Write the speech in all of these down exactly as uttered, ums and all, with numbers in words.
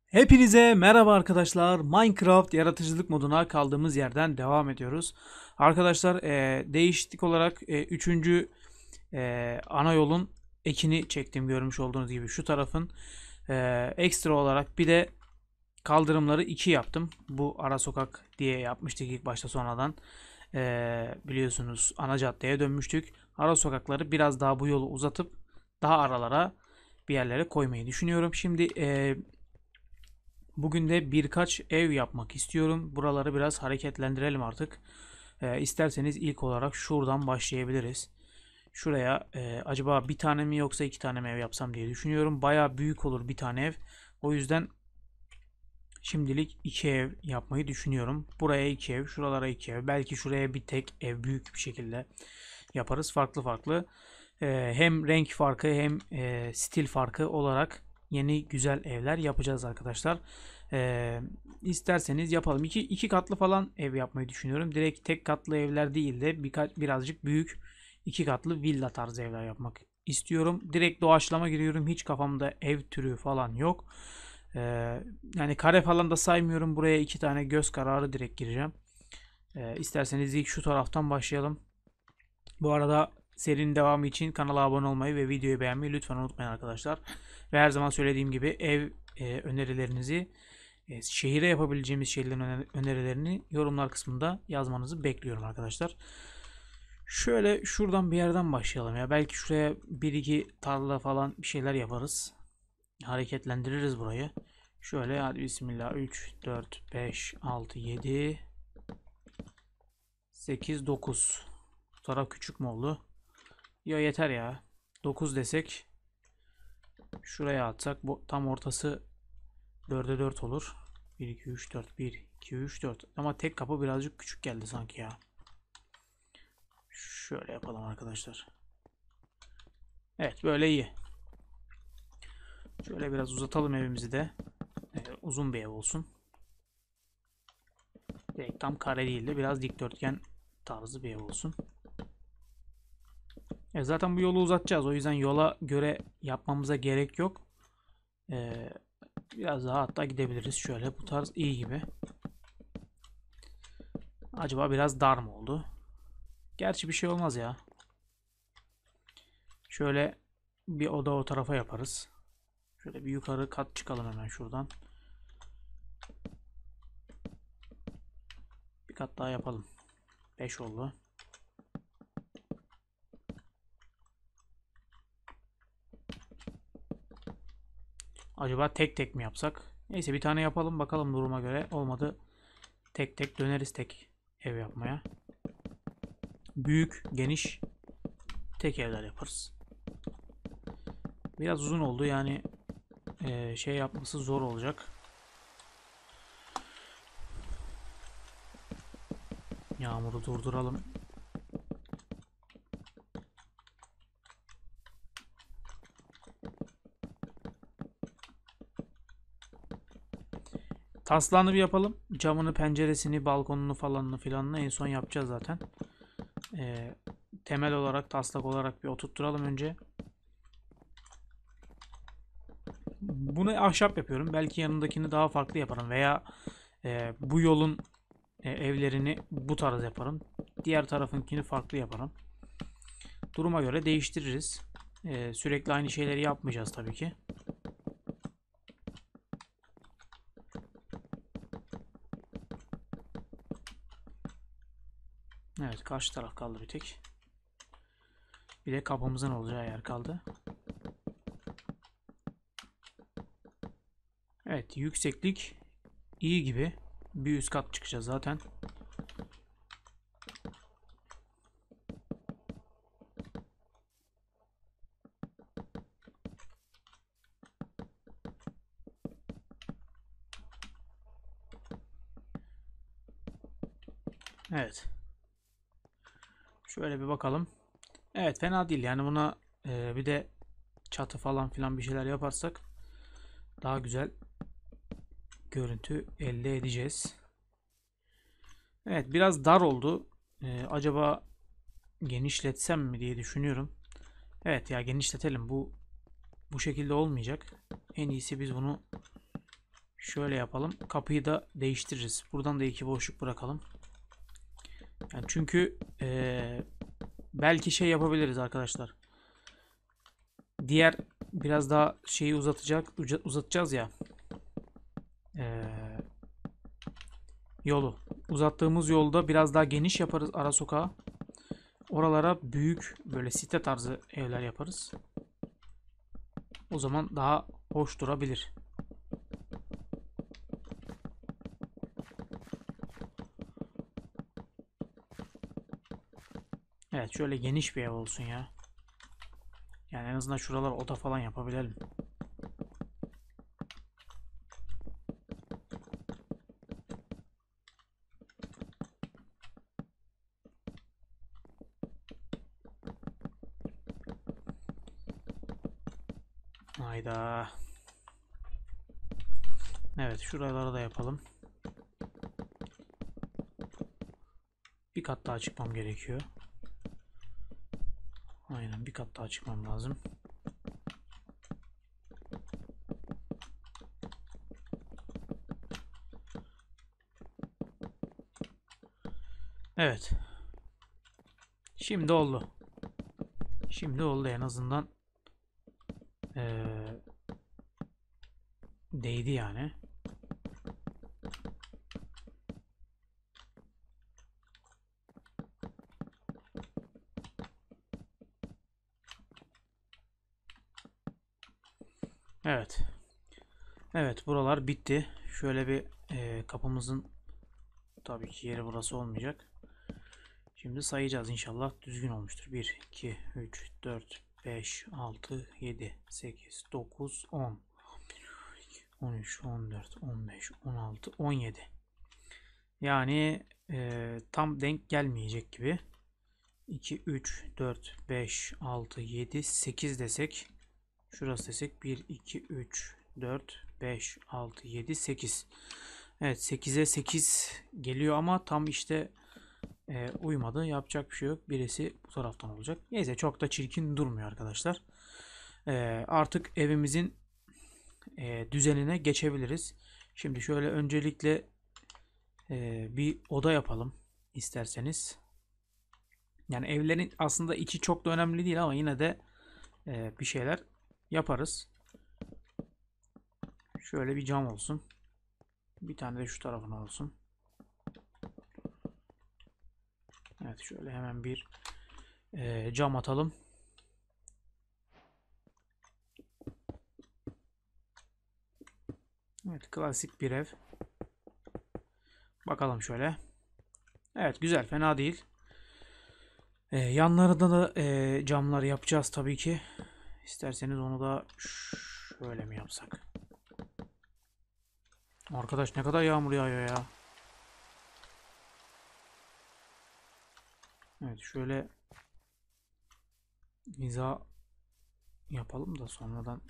Hepinize merhaba arkadaşlar. Minecraft yaratıcılık moduna kaldığımız yerden devam ediyoruz. Arkadaşlar e, değişiklik olarak e, üçüncü e, ana yolun ekini çektim görmüş olduğunuz gibi şu tarafın. E, ekstra olarak bir de kaldırımları iki yaptım. Bu ara sokak diye yapmıştık ilk başta, sonradan. E, biliyorsunuz ana caddeye dönmüştük. Ara sokakları biraz daha bu yolu uzatıp daha aralara bir yerlere koymayı düşünüyorum. Şimdi e, Bugün de birkaç ev yapmak istiyorum. Buraları biraz hareketlendirelim artık. Ee, isterseniz ilk olarak şuradan başlayabiliriz. Şuraya e, acaba bir tane mi yoksa iki tane mi ev yapsam diye düşünüyorum. Baya büyük olur bir tane ev. O yüzden şimdilik iki ev yapmayı düşünüyorum. Buraya iki ev, şuralara iki ev. Belki şuraya bir tek ev büyük bir şekilde yaparız. Farklı farklı. Ee, hem renk farkı hem e, stil farkı olarak yeni güzel evler yapacağız arkadaşlar. Ee, isterseniz yapalım. İki, iki katlı falan ev yapmayı düşünüyorum. Direkt tek katlı evler değil de birkaç birazcık büyük iki katlı villa tarzı evler yapmak istiyorum. Direkt doğaçlama giriyorum. Hiç kafamda ev türü falan yok. Ee, yani kare falan da saymıyorum. Buraya iki tane göz kararı direkt gireceğim. Ee, isterseniz ilk şu taraftan başlayalım. Bu arada serinin devamı için kanala abone olmayı ve videoyu beğenmeyi lütfen unutmayın arkadaşlar. Ve her zaman söylediğim gibi ev e, önerilerinizi, e, şehire yapabileceğimiz şeylerin önerilerini yorumlar kısmında yazmanızı bekliyorum arkadaşlar. Şöyle şuradan bir yerden başlayalım ya. Belki şuraya bir iki tarla falan bir şeyler yaparız. Hareketlendiririz burayı. Şöyle hadi bismillah. üç, dört, beş, altı, yedi, sekiz, dokuz. Bu taraf küçük mü oldu? Ya yeter ya. dokuz desek şuraya atsak bu tam ortası dörde dört olur. bir, iki, üç, dört. bir, iki, üç, dört. Ama tek kapı birazcık küçük geldi sanki ya. Şöyle yapalım arkadaşlar. Evet, böyle iyi. Şöyle biraz uzatalım evimizi de. Ee, uzun bir ev olsun. Direkt tam kare değil de biraz dikdörtgen tarzı bir ev olsun. E zaten bu yolu uzatacağız. O yüzden yola göre yapmamıza gerek yok. Ee, biraz daha hatta gidebiliriz. Şöyle bu tarz iyi gibi. Acaba biraz dar mı oldu? Gerçi bir şey olmaz ya. Şöyle bir oda o tarafa yaparız. Şöyle bir yukarı kat çıkalım hemen şuradan. Bir kat daha yapalım. beş oldu. Acaba tek tek mi yapsak? Neyse bir tane yapalım bakalım duruma göre. Olmadı tek tek döneriz tek ev yapmaya. Büyük, geniş tek evler yaparız. Biraz uzun oldu yani, e, şey yapması zor olacak. Yağmuru durduralım. Taslağını bir yapalım. Camını, penceresini, balkonunu falanını filanını en son yapacağız zaten. Ee, temel olarak, taslak olarak bir oturtturalım önce. Bunu ahşap yapıyorum. Belki yanındakini daha farklı yaparım. Veya e, bu yolun e, evlerini bu tarz yaparım. Diğer tarafınkini farklı yaparım. Duruma göre değiştiririz. E, sürekli aynı şeyleri yapmayacağız tabii ki. Evet, karşı taraf kaldı bir tek. Bir de kapımızın olacağı yer kaldı. Evet, yükseklik iyi gibi. Bir üst kat çıkacağız zaten. Evet. Şöyle bir bakalım. Evet, fena değil. Yani buna e, bir de çatı falan filan bir şeyler yaparsak daha güzel görüntü elde edeceğiz. Evet, biraz dar oldu. E, acaba genişletsem mi diye düşünüyorum. Evet ya, genişletelim. Bu bu şekilde olmayacak. En iyisi biz bunu Şöyle yapalım. Kapıyı da değiştiririz. Buradan da iki boşluk bırakalım. Yani çünkü ee, belki şey yapabiliriz arkadaşlar. Diğer biraz daha şeyi uzatacak uzatacağız ya. Ee, yolu. Uzattığımız yolda biraz daha geniş yaparız ara sokağı. Oralara büyük böyle site tarzı evler yaparız. O zaman daha hoş durabilir. Evet, şöyle geniş bir ev olsun ya. Yani en azından şuralar oda falan yapabilelim. Hayda. Evet, şuraları da yapalım. Bir kat daha çıkmam gerekiyor. Aynen, bir kat daha çıkmam lazım. Evet. Şimdi oldu. Şimdi oldu en azından. Ee, değdi yani. Evet. Evet, buralar bitti. Şöyle bir e, kapımızın tabii ki yeri burası olmayacak. Şimdi sayacağız, inşallah düzgün olmuştur. bir, iki, üç, dört, beş, altı, yedi, sekiz, dokuz, on, on üç, on dört, on beş, on altı, on yedi. Yani e, tam denk gelmeyecek gibi. iki, üç, dört, beş, altı, yedi, sekiz desek. Şurası desek bir, iki, üç, dört, beş, altı, yedi, sekiz. Evet, sekize sekiz geliyor ama tam işte e, uymadı. Yapacak bir şey yok. Birisi bu taraftan olacak. Neyse, çok da çirkin durmuyor arkadaşlar. E, artık evimizin e, düzenine geçebiliriz. Şimdi şöyle öncelikle e, bir oda yapalım isterseniz. Yani evlerin aslında içi çok da önemli değil ama yine de e, bir şeyler yaparız. Şöyle bir cam olsun. Bir tane de şu tarafına olsun. Evet, şöyle hemen bir e, cam atalım. Evet, klasik bir ev. Bakalım şöyle. Evet, güzel, fena değil. E, yanlarında da e, camlar yapacağız tabii ki. İsterseniz onu da şöyle mi yapsak? Arkadaş, ne kadar yağmur yağıyor ya. Evet, şöyle hiza yapalım da sonradan.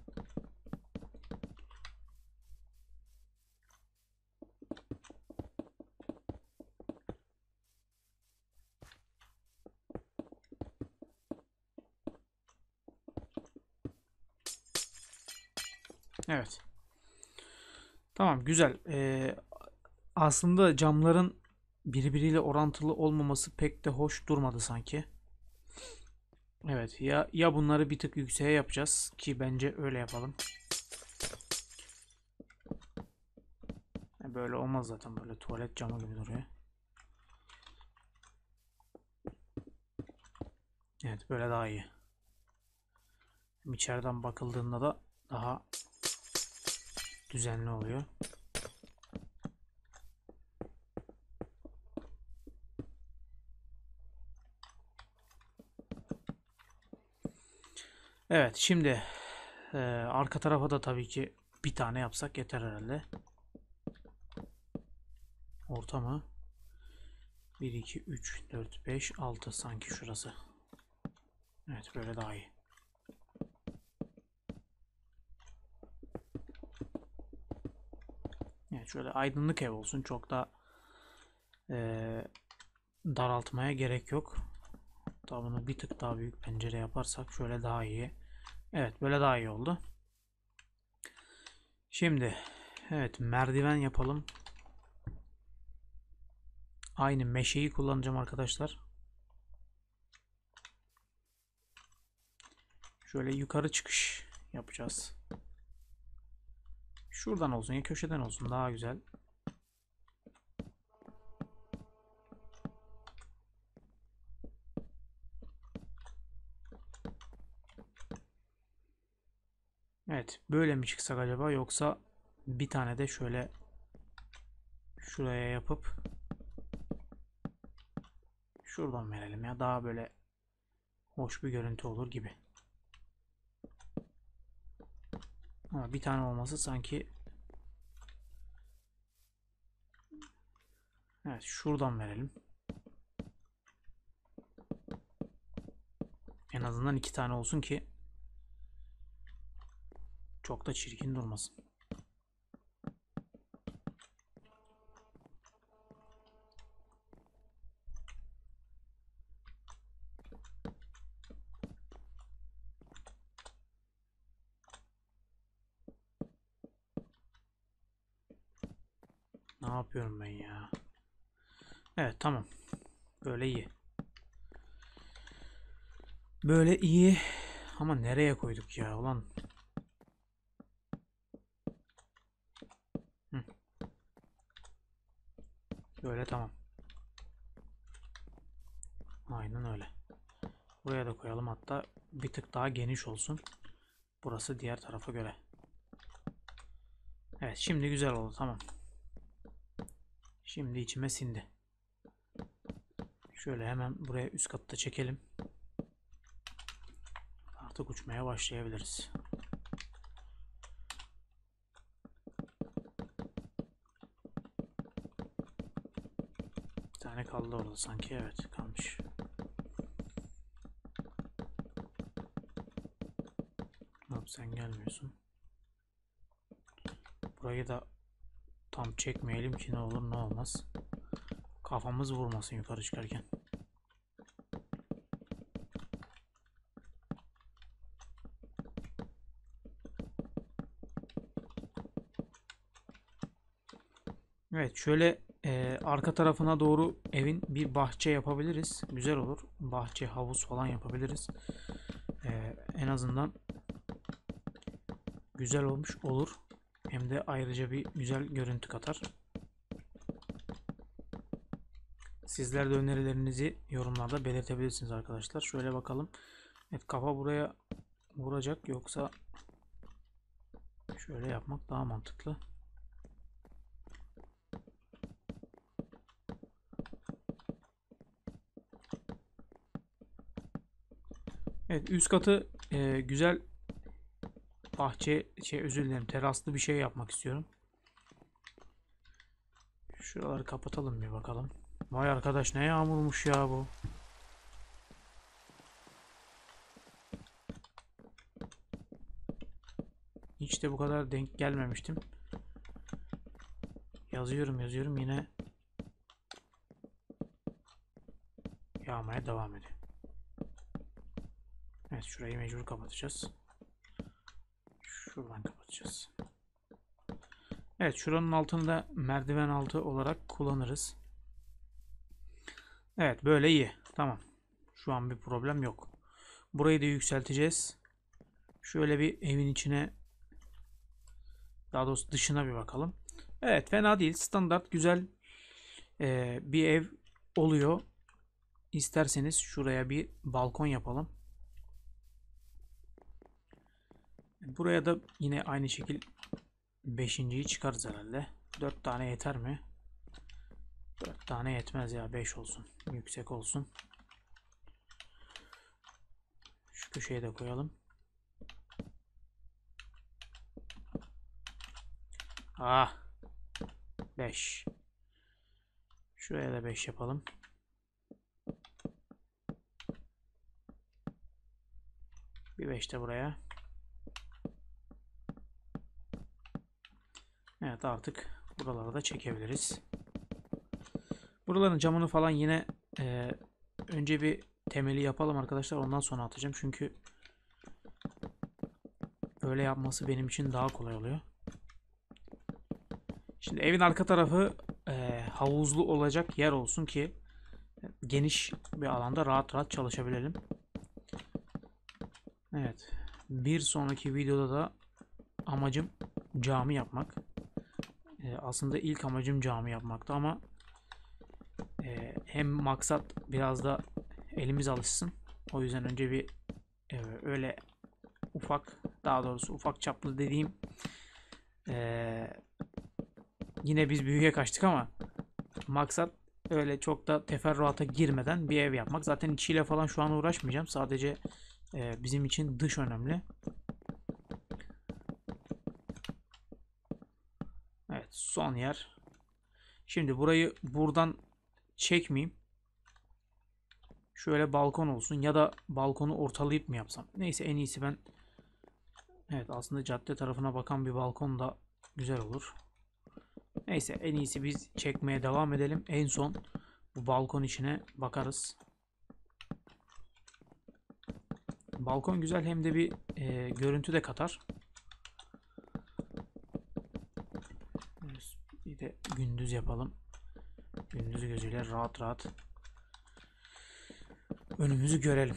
Evet. Tamam, güzel. Ee, aslında camların birbiriyle orantılı olmaması pek de hoş durmadı sanki. Evet, ya ya bunları bir tık yükseğe yapacağız ki bence öyle yapalım. Böyle olmaz zaten, böyle tuvalet camı gibi duruyor. Evet, böyle daha iyi. Hem içeriden bakıldığında da daha düzenli oluyor. Evet, şimdi e, arka tarafa da tabii ki bir tane yapsak yeter herhalde. Orta mı? bir, iki, üç, dört, beş, altı sanki şurası. Evet, böyle daha iyi. Evet, şöyle aydınlık ev olsun. Çok da e, daraltmaya gerek yok. Hatta bunu bir tık daha büyük pencere yaparsak şöyle daha iyi. Evet, böyle daha iyi oldu. Şimdi Evet, merdiven yapalım. Aynı meşeyi kullanacağım arkadaşlar. Şöyle yukarı çıkış yapacağız. Şuradan olsun ya köşeden olsun, daha güzel. Evet, böyle mi çıksak acaba, yoksa bir tane de şöyle şuraya yapıp şuradan verelim ya, daha böyle hoş bir görüntü olur gibi. Ama bir tane olması sanki, evet şuradan verelim. En azından iki tane olsun ki çok da çirkin durmasın. Ne yapıyorum ben ya? Evet, tamam. Böyle iyi. Böyle iyi. Ama nereye koyduk ya ulan? Hı. Böyle tamam. Aynen öyle. Buraya da koyalım, hatta bir tık daha geniş olsun. Burası diğer tarafa göre. Evet, şimdi güzel oldu, tamam. Şimdi içime sindi. Şöyle hemen buraya üst katta çekelim. Artık uçmaya başlayabiliriz. Bir tane kaldı orada sanki, evet kalmış. Hop, sen gelmiyorsun. Burayı da tam çekmeyelim ki ne olur ne olmaz. Kafamız vurmasın yukarı çıkarken. Evet, şöyle e, arka tarafına doğru evin bir bahçe yapabiliriz. Güzel olur. Bahçe, havuz falan yapabiliriz. E, en azından güzel olmuş olur. Hem de ayrıca bir güzel görüntü katar. Sizler de önerilerinizi yorumlarda belirtebilirsiniz arkadaşlar. Şöyle bakalım. Evet, kafa buraya vuracak, yoksa şöyle yapmak daha mantıklı. Evet, üst katı e, güzel bahçe, şey özür dilerim, teraslı bir şey yapmak istiyorum. Şuraları kapatalım bir bakalım. Vay arkadaş, ne yağmurmuş ya bu. Hiç de bu kadar denk gelmemiştim. Yazıyorum yazıyorum, yine yağmaya devam ediyor. Evet, şurayı mecbur kapatacağız. Şuradan kapatacağız. Evet, şuranın altını da merdiven altı olarak kullanırız. Evet, böyle iyi. Tamam. Şu an bir problem yok. Burayı da yükselteceğiz. Şöyle bir evin içine, daha doğrusu dışına bir bakalım. Evet, fena değil. Standart güzel e, bir ev oluyor. İsterseniz şuraya bir balkon yapalım. Buraya da yine aynı şekil beşinciyi çıkarız herhalde. dört tane yeter mi? dört tane yetmez ya, beş olsun. Yüksek olsun. Şu köşeye de koyalım. Ah, beş. Şuraya da beş yapalım. Bir beş de buraya. Evet, artık buraları da çekebiliriz. Buraların camını falan yine e, önce bir temeli yapalım arkadaşlar. Ondan sonra atacağım. Çünkü böyle yapması benim için daha kolay oluyor. Şimdi evin arka tarafı e, havuzlu olacak yer olsun ki geniş bir alanda rahat rahat çalışabilelim. Evet. Bir sonraki videoda da amacım cami yapmak. E, aslında ilk amacım cami yapmaktı ama e, hem maksat biraz da elimiz alışsın. O yüzden önce bir e, öyle ufak, daha doğrusu ufak çaplı dediğim e, yine biz büyüye kaçtık ama maksat öyle çok da teferruata girmeden bir ev yapmak. Zaten içiyle falan şu an uğraşmayacağım. Sadece e, bizim için dış önemli. Evet, son yer. Şimdi burayı buradan çekmeyeyim. Şöyle balkon olsun ya da balkonu ortalayıp mı yapsam? Neyse, en iyisi ben, evet, aslında cadde tarafına bakan bir balkon da güzel olur. Neyse, en iyisi biz çekmeye devam edelim. En son bu balkon içine bakarız. Balkon güzel, hem de bir e, görüntü de katar. Bir de gündüz yapalım. Gündüz gözüyle rahat rahat önümüzü görelim.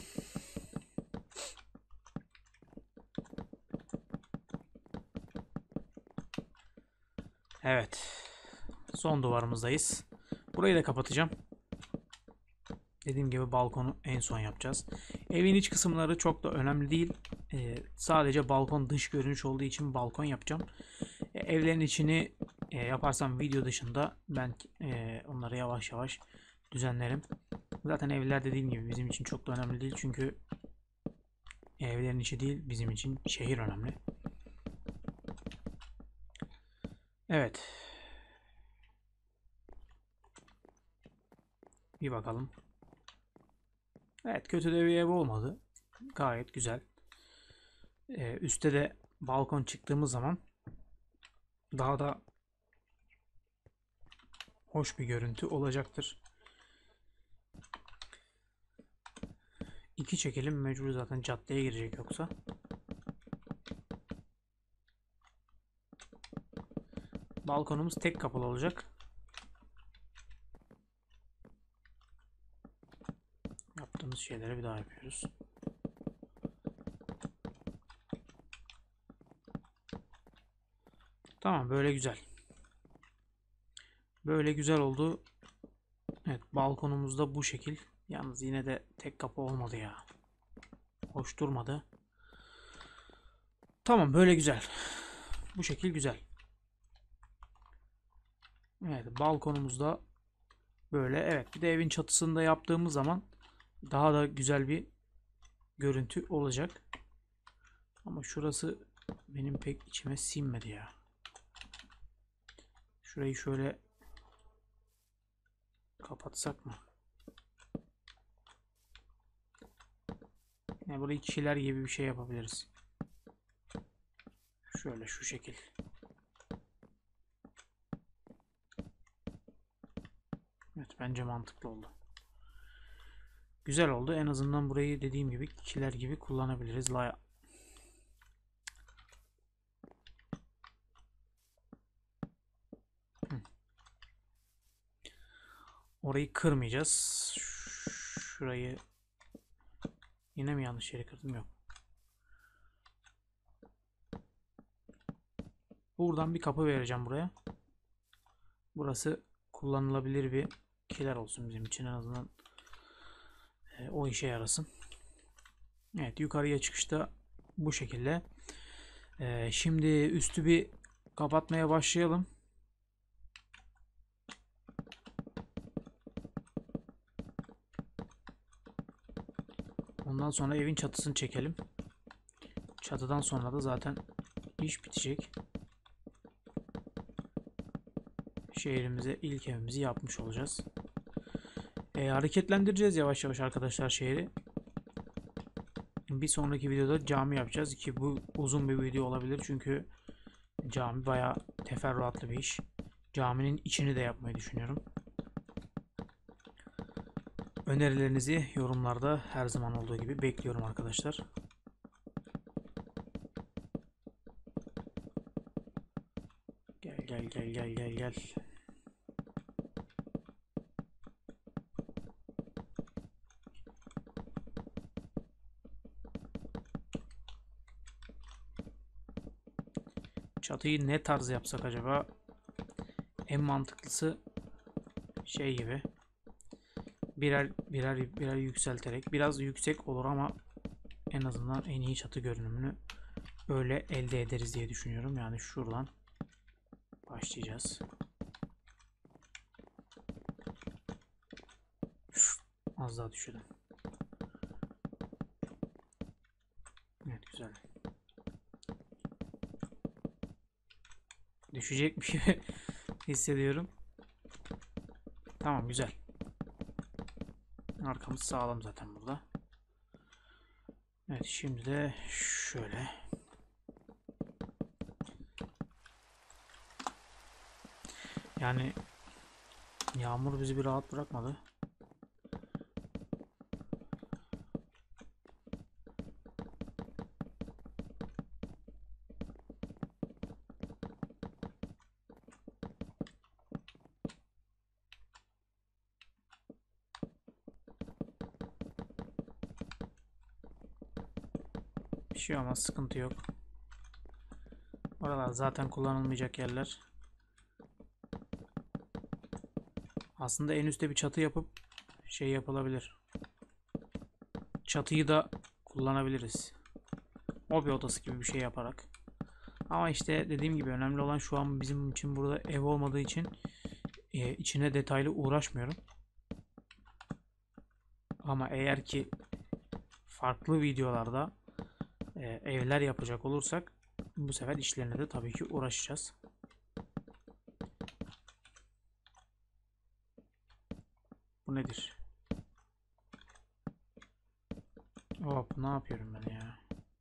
Evet. Son duvarımızdayız. Burayı da kapatacağım. Dediğim gibi balkonu en son yapacağız. Evin iç kısımları çok da önemli değil. Ee, sadece balkon dış görünüş olduğu için balkon yapacağım. Ee, evlerin içini e, yaparsam video dışında ben e, onları yavaş yavaş düzenlerim. Zaten evler dediğim gibi bizim için çok da önemli değil. Çünkü evlerin içi değil, bizim için şehir önemli. Evet. Bir bakalım. Evet, kötü de bir ev olmadı. Gayet güzel. Ee, üste de balkon çıktığımız zaman daha da hoş bir görüntü olacaktır. İki çekelim, mecbur zaten caddeye girecek yoksa. Balkonumuz tek kapılı olacak. Yaptığımız şeyleri bir daha yapıyoruz. Tamam, böyle güzel. Böyle güzel oldu. Evet, balkonumuz da bu şekil. Yalnız yine de tek kapı olmadı ya. Hoş durmadı. Tamam, böyle güzel. Bu şekil güzel. Evet, balkonumuz da böyle. Evet, bir de evin çatısında yaptığımız zaman daha da güzel bir görüntü olacak. Ama şurası benim pek içime sinmedi ya. Şurayı şöyle kapatsak mı? Yani burayı kişiler gibi bir şey yapabiliriz. Şöyle şu şekil. Evet, bence mantıklı oldu. Güzel oldu. En azından burayı dediğim gibi kiler gibi kullanabiliriz. La Orayı kırmayacağız. Şurayı yine mi yanlış yere kırdım? Yok. Buradan bir kapı vereceğim buraya. Burası kullanılabilir bir kiler olsun bizim için, en azından e, o işe yarasın. Evet, yukarıya çıkışta bu şekilde. E, şimdi üstü bir kapatmaya başlayalım. Ondan sonra evin çatısını çekelim. Çatıdan sonra da zaten iş bitecek. Şehrimize ilk evimizi yapmış olacağız. E, hareketlendireceğiz yavaş yavaş arkadaşlar şehri. Bir sonraki videoda cami yapacağız ki bu uzun bir video olabilir çünkü cami bayağı teferruatlı bir iş. Caminin içini de yapmayı düşünüyorum. Önerilerinizi yorumlarda her zaman olduğu gibi bekliyorum arkadaşlar. Gel gel Gel gel gel gel gel. Çatıyı ne tarz yapsak acaba? En mantıklısı şey gibi. Birer birer birer yükselterek. Biraz yüksek olur ama en azından en iyi çatı görünümünü öyle elde ederiz diye düşünüyorum. Yani şuradan başlayacağız. Az daha düşürdüm. Evet, güzel. Düşecekmiş gibi hissediyorum. Tamam, güzel. Arkamız sağlam zaten burada. Evet, şimdi de şöyle. Yani yağmur bizi bir rahat bırakmadı. Bir şey olmaz, sıkıntı yok. Oralar zaten kullanılmayacak yerler. Aslında en üstte bir çatı yapıp şey yapılabilir. Çatıyı da kullanabiliriz. Hobi odası gibi bir şey yaparak. Ama işte dediğim gibi önemli olan şu an bizim için burada ev olmadığı için e, içine detaylı uğraşmıyorum. Ama eğer ki farklı videolarda e, evler yapacak olursak bu sefer işlerine de tabii ki uğraşacağız. Bu nedir? Hop, ne yapıyorum ben ya?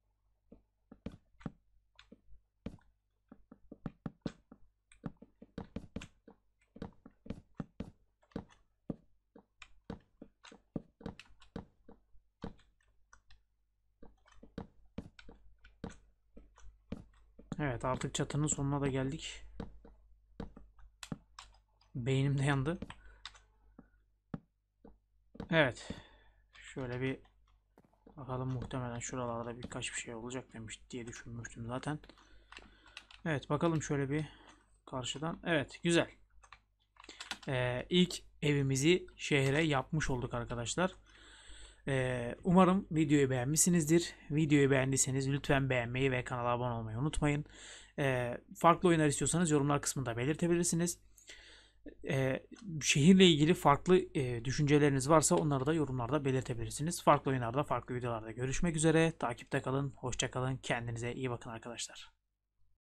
Evet, artık çatının sonuna da geldik. Beynim de yandı. Evet. Şöyle bir bakalım, muhtemelen şuralarda birkaç bir şey olacak demiş diye düşünmüştüm zaten. Evet, bakalım şöyle bir karşıdan. Evet, güzel. Ee, ilk evimizi şehre yapmış olduk arkadaşlar. Ee, umarım videoyu beğenmişsinizdir. Videoyu beğendiyseniz lütfen beğenmeyi ve kanala abone olmayı unutmayın. Ee, farklı oyunlar istiyorsanız yorumlar kısmında belirtebilirsiniz. Ee, şehirle ilgili farklı e, düşünceleriniz varsa onları da yorumlarda belirtebilirsiniz. Farklı oyunlarda, farklı videolarda görüşmek üzere. Takipte kalın, hoşça kalın. Kendinize iyi bakın arkadaşlar.